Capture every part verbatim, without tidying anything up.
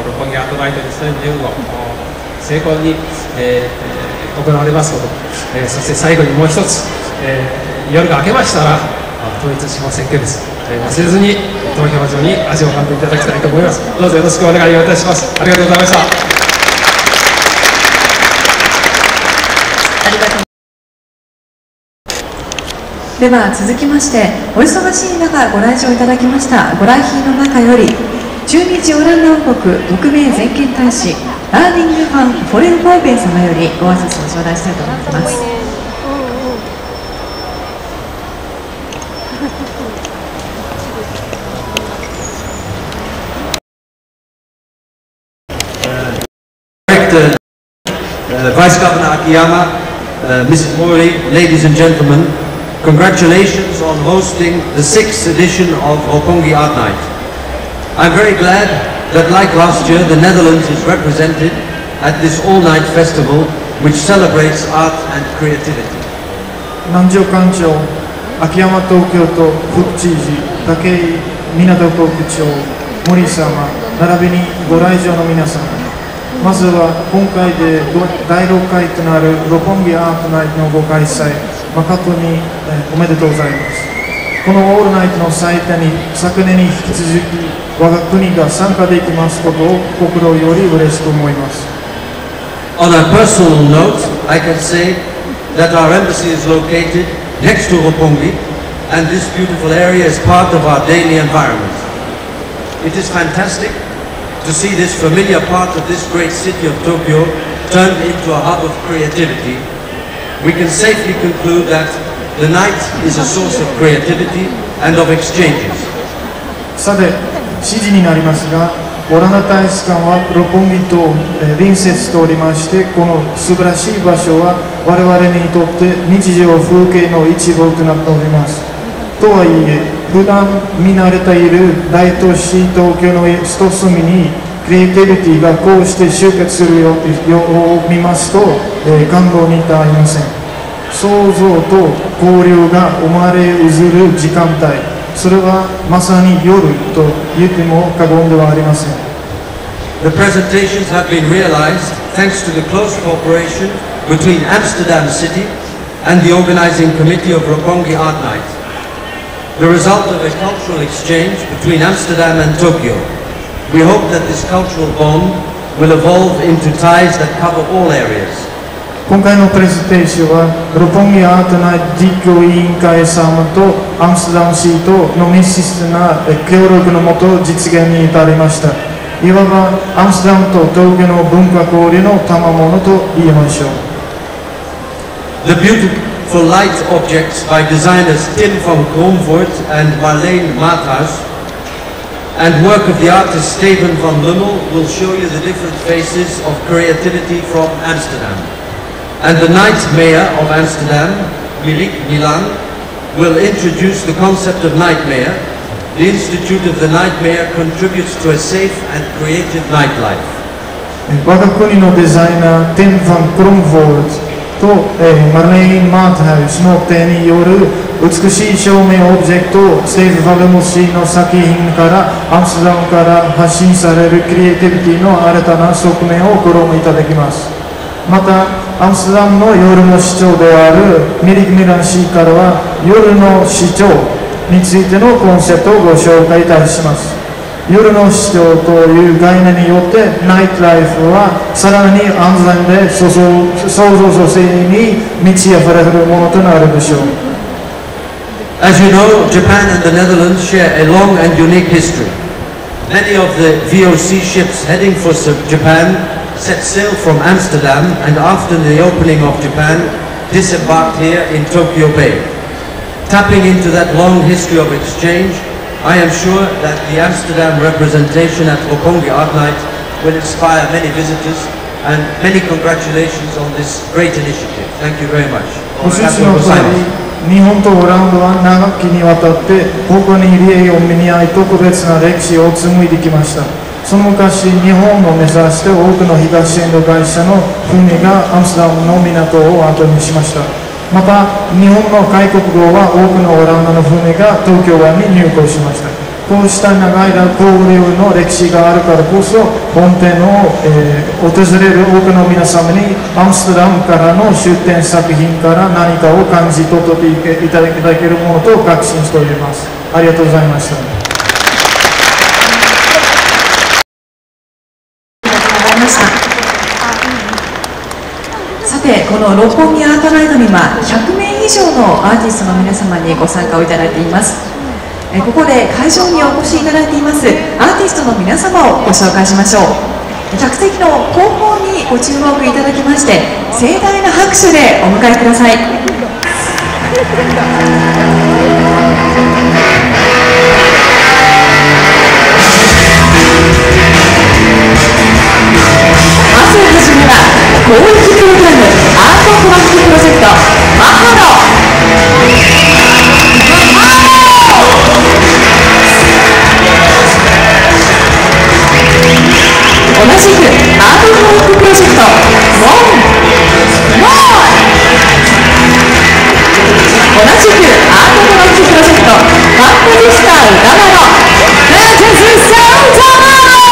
六本木アートナイトにせんじゅうご成功に、えー、行われますこと、えー、そして最後にもう一つ、えー、夜が明けましたら統一地方選挙です、えー、忘れずに投票所に足を運んでいただきたいと思います。どうぞよろしくお願いをいたします。ありがとうございました。 ありがとう。では続きまして、お忙しい中ご来場いただきましたご来賓の中より、駐日オランダ王国特命全権大使ラーディング・ファン・フォレン・ボイベン様よりご挨拶を頂戴したいと思っています。 Uh, Vice Governor Akiyama, uh, Missus Mori, ladies and gentlemen, congratulations on hosting the sixth edition of Roppongi Art Night. I'm very glad that, like last year, the Netherlands is represented at this all-night festival which celebrates art and creativity. 南條館長、秋山東京都副知事、武井港区区長、森様、並びにご来場の皆様、まずは今回でだいろっかいとなる六本木アートナイトのご開催、誠におめでとうございます。このオールナイトの祭典に昨年に引き続き我が国が参加できますことを心より嬉しく思います。 On a personal note, I can say that our embassy is located next to Roppongi, and this beautiful area is part of our daily environment. It is fantastic to see this familiar part of this great city of Tokyo turned into a hub of creativity. We can safely conclude that the night is a source of creativity and of exchanges. さて、しちじになりますが、オランダ大使館は六本木と隣接しておりまして、この素晴らしい場所は我々にとって日常風景の一部となっております。とはいえ、普段見慣れている大都市東京の一隅にクリエイティビティがこうして集結するようを見ますと、えー、感動に至りません。創造と交流が生まれうずる時間帯、それはまさに夜と言っても過言ではありません。 The presentations have been realized thanks to the close cooperation between Amsterdam City and the organizing committee of Roppongi Art Night, the result of a cultural exchange between Amsterdam and Tokyo. We hope that this cultural bond will evolve into ties that cover all areas. 今回のプレゼンテーションは六本木アートナイト実況委員会様とアムステルダム市との密接な協力のもと実現に至りました。いわばアムステルダムと東京の文化交流の賜物と言いましょう。 The beautiful light objects by designers Tim van Kromvoort and Marleen Maathuis and work of the artist Steven van Lummel will show you the different faces of creativity from Amsterdam. And the night mayor of Amsterdam, Milik Milan, will introduce the concept of nightmare. The Institute of the Nightmare contributes to a safe and creative nightlife. 我が国のデザイナー、ティム・ファン・クロンフォードと、えー、マレイン・マートハウスの手による美しい照明オブジェクト、ステーブ・ファルモシーの作品からアムステルダムから発信されるクリエイティビティの新たな側面をご覧いただきます。また、アムステルダムの夜の市長であるミリク・ミラン氏からは夜の市長についてのコンセプトをご紹介いたします。夜の市長という概念によってナイトライフはさらに安全で創造性に満ち溢れるものとなるでしょう。 As you know, Japan and the Netherlands share a long and unique history. Many of the V O C ships heading for Japan set sail from Amsterdam and after the opening of Japan disembarked here in Tokyo Bay. Tapping into that long history of exchange, I am sure that the Amsterdam representation at Roppongi Art Night will inspire many visitors and many congratulations on this great initiative. Thank you very much. ご出身の通り、日本とオランダは長きにわたって他に入江を見に合い特別な歴史を紡いできました。その昔、日本を目指して多くの東インド会社の船がアムステルダムの港を後にしました。また、日本の開国後は多くのオランダの船が東京湾に入港しました。 こうした長い間交流の歴史があるからこそ本店を、えー、訪れる多くの皆様にアムステルダムからの出展作品から何かを感じ取っていただけるものと確信しております。ありがとうございました。 さて、この六本木アートナイトにはひゃくめい以上のアーティストの皆様にご参加をいただいています。えここで会場にお越しいただいていますアーティストの皆様をご紹介しましょう。客席の後方にご注目いただきまして盛大な拍手でお迎えください。まずはじめは公益プログラムアートトラックプロジェクトマハロ。同じくアートトラックプロジェクトモンモン。同じくアートトラックプロジェクトファンタジスタ歌丸ファンタジスタ歌丸。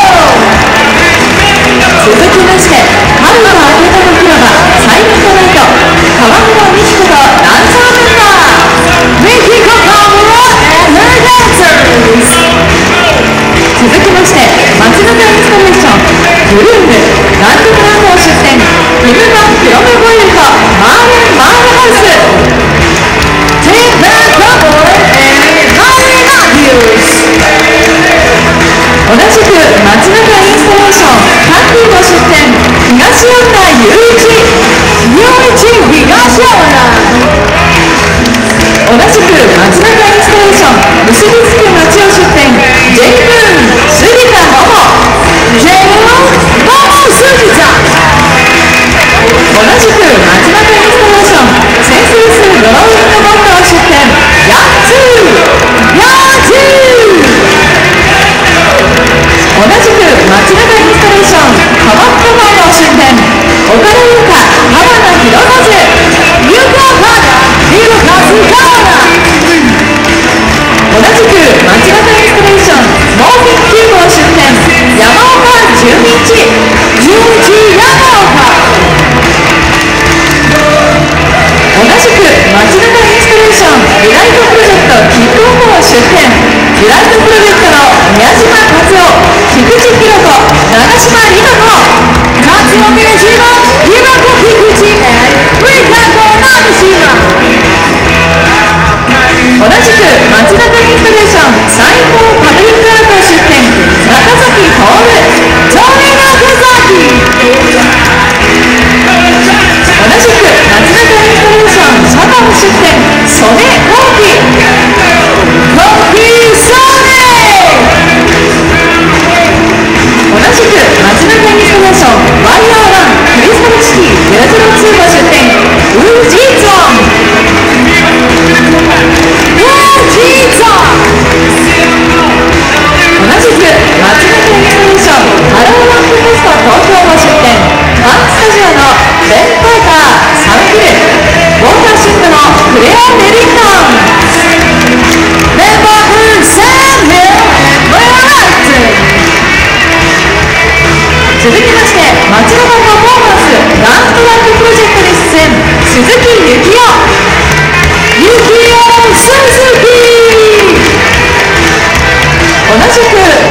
続きまして春のあげたの広場サイレントナイト川村美希子とダンサーメンバーミキコ川村エナダンサーズ。続きまして街中インスタレーションブルームランドブランド出店ヒルマンピロメボイルとマーレンマーレハウスティーバーカボーエンハリーナビュース。同じく街中インスタレーションハッピーの出店東恩納雄一雄一東恩納。同じく街中インスタレーション結びつく街を出店 J ブーン杉田桃 J ブーン桃杉田。同じく街中インスタレーションセンスレスドローイングボットを出店ヤッツーヤッツー。同じく街中インスタレーションハマットファンを出店岡田優香浜田博和優香浜田博和川田。同じく街中インスタレーションモーフィンキューブを出店山岡純一純一山岡。同じく街中インスタレーションリライトプロジェクトキックオフを出店リライトプロジェクトの宮島和夫菊池ひろ子長島里奈子和夫宮島ひろ子菊池ウィカコ長島。同じく街中インスタレーション最高パブリックアート出店中崎徹ジョイ中崎。同じく街中インスタレーションシャバを出店曽根コーヒーコーヒーソネ。同じく街中インスタレーションワイヤーワンクリスタルシティゼロゼロツーを出店ウージーゾン同じく街中インスタレーションハローワンクフェスト東京を出店ファンスタジオのベン・パーカーサンフィルウォーターシップのクレア・メリントンメンバーフサンフィルウェアラッツ。続きまして街中パフォーマンスダンストラックプロジェクトに出演鈴木幸男幸男鈴木。同じく